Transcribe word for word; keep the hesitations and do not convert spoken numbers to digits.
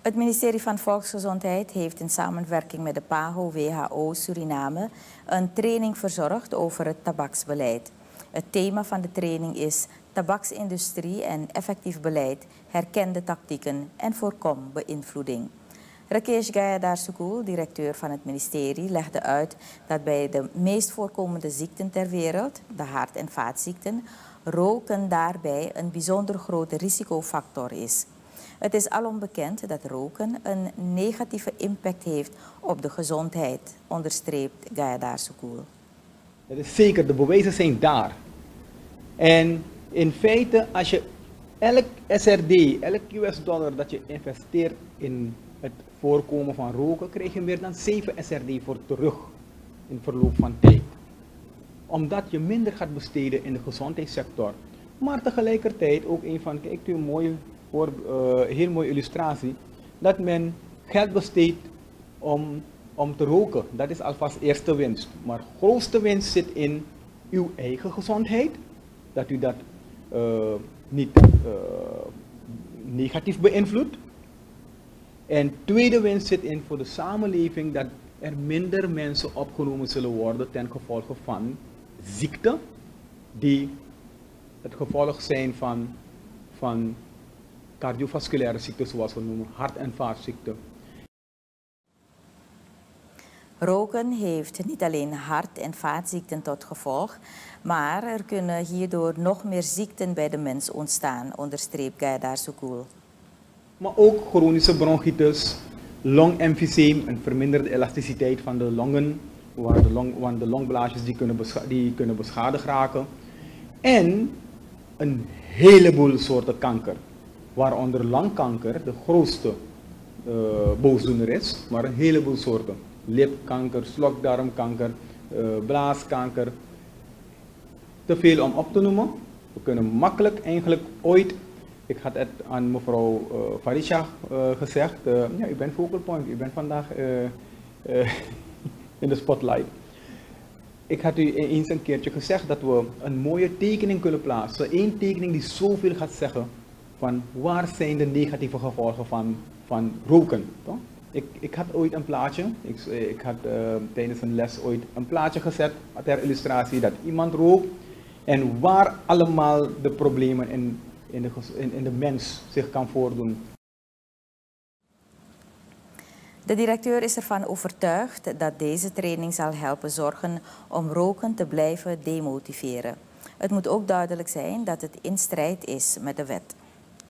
Het ministerie van Volksgezondheid heeft in samenwerking met de PAHO W H O Suriname een training verzorgd over het tabaksbeleid. Het thema van de training is tabaksindustrie en effectief beleid, herken de tactieken en voorkom beïnvloeding. Rakesh Gayadar-Sukul, directeur van het ministerie, legde uit dat bij de meest voorkomende ziekten ter wereld, de hart- en vaatziekten, roken daarbij een bijzonder grote risicofactor is. Het is alom bekend dat roken een negatieve impact heeft op de gezondheid, onderstreept Gayadar-Sukul. Dat is zeker, de bewijzen zijn daar. En in feite, als je elk S R D, elk U S dollar dat je investeert in het voorkomen van roken, krijg je meer dan zeven S R D voor terug in verloop van tijd. Omdat je minder gaat besteden in de gezondheidssector. Maar tegelijkertijd ook een van, kijk, een mooie, voor, uh, heel mooie illustratie, dat men geld besteedt om, om te roken. Dat is alvast eerste winst. Maar grootste winst zit in uw eigen gezondheid. Dat u dat uh, niet uh, negatief beïnvloedt. En tweede winst zit in voor de samenleving dat er minder mensen opgenomen zullen worden ten gevolge van ziekten die het gevolg zijn van, van cardiovasculaire ziekten zoals we noemen, hart- en vaatziekten. Roken heeft niet alleen hart- en vaatziekten tot gevolg, maar er kunnen hierdoor nog meer ziekten bij de mens ontstaan, onderstreept Gayadar-Sukul. Maar ook chronische bronchitis, longemfyseem, een verminderde elasticiteit van de longen, waar de, long, waar de longblaasjes die kunnen, die kunnen beschadigd raken. En een heleboel soorten kanker, waaronder longkanker de grootste uh, boosdoener is, maar een heleboel soorten. Lipkanker, slokdarmkanker, uh, blaaskanker. Te veel om op te noemen. We kunnen makkelijk eigenlijk ooit, ik had het aan mevrouw uh, Farisha uh, gezegd, uh, ja, u bent focal point, u bent vandaag uh, uh, in de spotlight. Ik had u eens een keertje gezegd dat we een mooie tekening kunnen plaatsen. Eén tekening die zoveel gaat zeggen van waar zijn de negatieve gevolgen van, van roken. Toch? Ik, ik had ooit een plaatje, ik, ik had uh, tijdens een les ooit een plaatje gezet ter illustratie dat iemand rookt en waar allemaal de problemen in, in, de, in, in de mens zich kan voordoen. De directeur is ervan overtuigd dat deze training zal helpen zorgen om roken te blijven demotiveren. Het moet ook duidelijk zijn dat het in strijd is met de wet.